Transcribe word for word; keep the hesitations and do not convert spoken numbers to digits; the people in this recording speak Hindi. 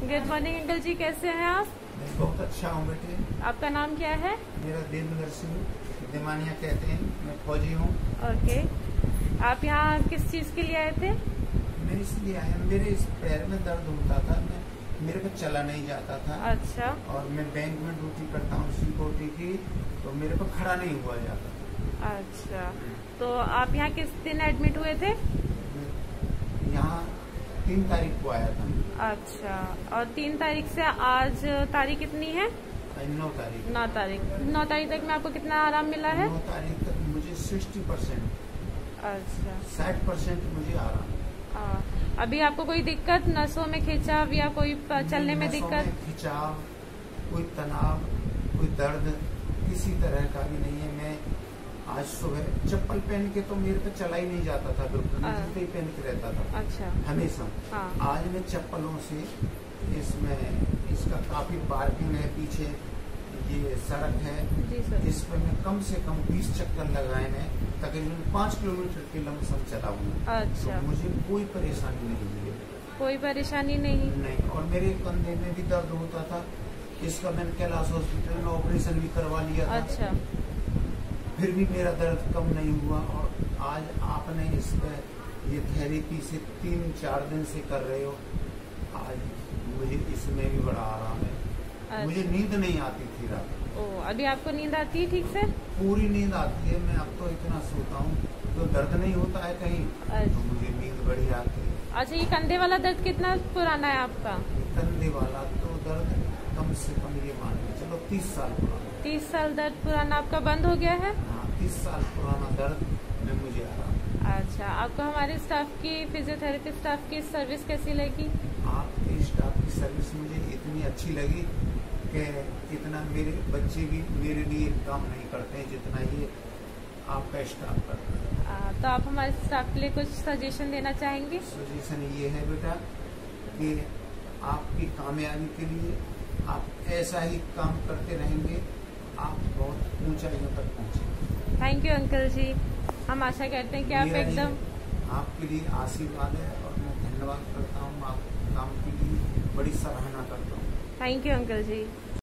गुड मॉर्निंग अंकल जी, कैसे हैं आप? मैं बहुत अच्छा हूँ बेटे। आपका नाम क्या है? मेरा देवेंद्र सिंह दिमानिया कहते हैं। मैं फौजी हूँ। ओके, आप यहाँ किस चीज़ के लिए आए थे? मैं इसलिए आया, मेरे इस पैर में दर्द होता था, मैं मेरे को चला नहीं जाता था। अच्छा। और मैं बैंक में ड्यूटी करता हूँ सिक्योरिटी की, तो मेरे को खड़ा नहीं हुआ जाता। अच्छा, तो आप यहाँ किस दिन एडमिट हुए थे? यहाँ तीन तारीख को आया था। अच्छा, और तीन तारीख से आज तारीख कितनी है? नौ तारीख। नौ तारीख नौ तारीख तक में आपको कितना आराम मिला है? नौ तारीख तक मुझे सिक्सटी परसेंट अच्छा, साठ परसेंट मुझे आराम। आ, अभी आपको कोई दिक्कत नसों में खिंचाव या कोई चलने में दिक्कत? खिंचाव, कोई तनाव, कोई दर्द किसी तरह का भी नहीं है। मैं आज सुबह चप्पल पहन के तो मेरे पे चला ही नहीं जाता था, बिल्कुल जूते ही पहन के रहता था। अच्छा। हमेशा। हाँ। आज मैं चप्पलों से, इसमें इसका काफी पार्किंग है, पीछे ये सड़क है जी सर। इस पर मैं कम से कम बीस चक्कर लगाए मैं, तकरीबन पाँच किलोमीटर के लमसम चला हूँ। अच्छा। तो मुझे कोई परेशानी नहीं हुई। कोई परेशानी नहीं? नहीं। और मेरे कंधे में भी दर्द होता था, इसका मैंने कैलाश हॉस्पिटल में ऑपरेशन भी करवा लिया था। अच्छा। फिर भी मेरा दर्द कम नहीं हुआ। और आज आपने इस पर ये थेरेपी से तीन चार दिन से कर रहे हो, आज मुझे इसमें भी बड़ा आराम है। अच्छा। मुझे नींद नहीं आती थी रात। ओ, अभी आपको नींद आती है ठीक से? पूरी नींद आती है। मैं अब तो इतना सोता हूँ तो दर्द नहीं होता है कहीं। अच्छा। तो मुझे नींद बड़ी आती है। अच्छा, ये कंधे वाला दर्द कितना पुराना है आपका? कंधे वाला तो दर्द कम से कम ये मान के चलो तीस साल पुराना। तीस साल दर्द पुराना आपका बंद हो गया है? हाँ, तीस साल पुराना दर्द में मुझे आराम। अच्छा, आपको हमारे स्टाफ की, फिजियोथेरेपी स्टाफ की सर्विस कैसी लगी? आपके स्टाफ की सर्विस मुझे इतनी अच्छी लगी कि इतना मेरे बच्चे भी मेरे लिए काम नहीं करते हैं जितना ये आपका स्टाफ करता है। आ, तो आप हमारे स्टाफ के लिए कुछ सजेशन देना चाहेंगे? सजेशन ये है बेटा कि आपकी कामयाबी के लिए आप ऐसा ही काम करते रहेंगे, आप बहुत ऊंचाइयों तक पहुंचेंगे। थैंक यू अंकल जी, हम आशा करते हैं कि आप मेरा ये एकदम आपके लिए आशीर्वाद है और मैं धन्यवाद करता हूँ। आपके काम के लिए बड़ी सराहना करता हूँ। Thank you uncle ji.